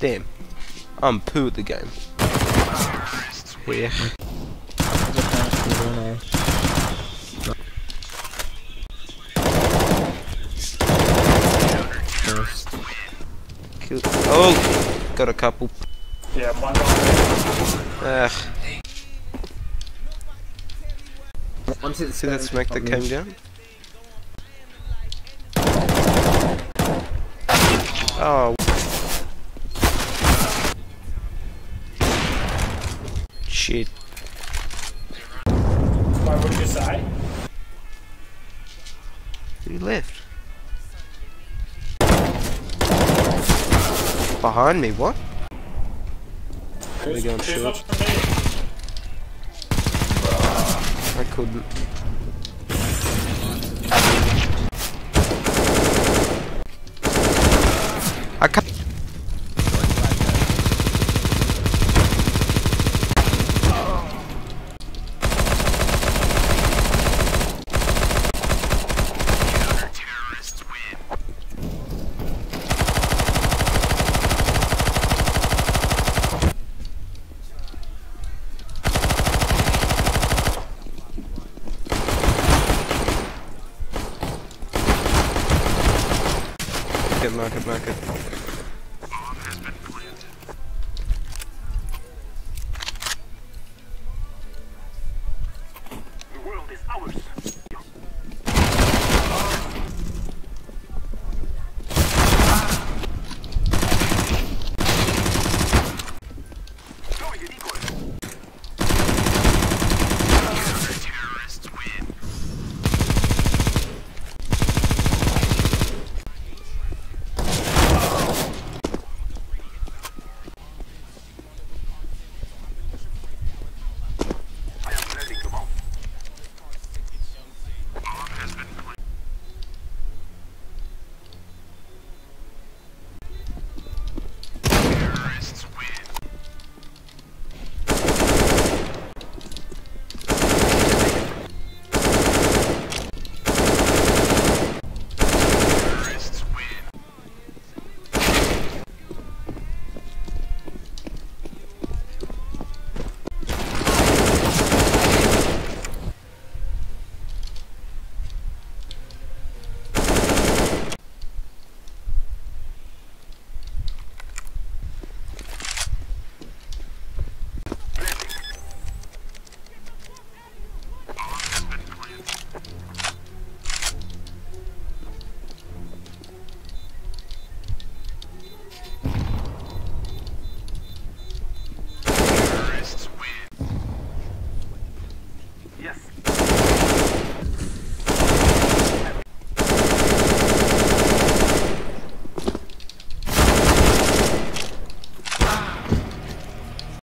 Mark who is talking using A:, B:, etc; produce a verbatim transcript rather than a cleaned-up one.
A: Damn. I'm poo at the game. Yeah. Oh! Got a couple.
B: Yeah, one.
A: Ugh. See that smoke that came down? Oh. Shit.
B: What did you say?
A: He left. Behind me, what? Are they going short? I couldn't. I can't. Market, market, market.